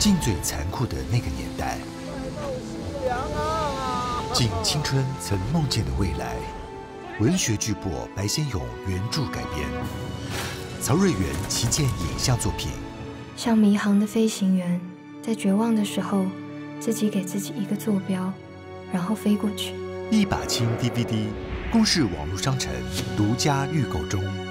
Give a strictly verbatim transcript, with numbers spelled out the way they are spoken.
尽最残酷的那个年代，尽青春曾梦见的未来。文学巨擘白先勇原著改编，曹瑞元旗舰影像作品。 像迷航的飞行员，在绝望的时候，自己给自己一个坐标，然后飞过去。 一把青 D V D，公视网络商城独家预购中。